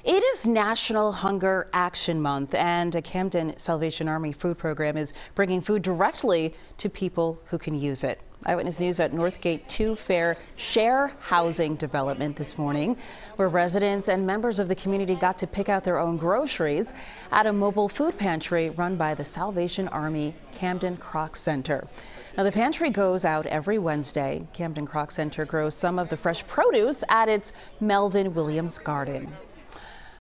It is National Hunger Action Month, and a Camden Salvation Army food program is bringing food directly to people who can use it. Eyewitness News at Northgate 2 Fair Share Housing Development this morning, where residents and members of the community got to pick out their own groceries at a mobile food pantry run by the Salvation Army Camden Croc Center. Now, the pantry goes out every Wednesday. Camden Croc Center grows some of the fresh produce at its Melvin Williams garden.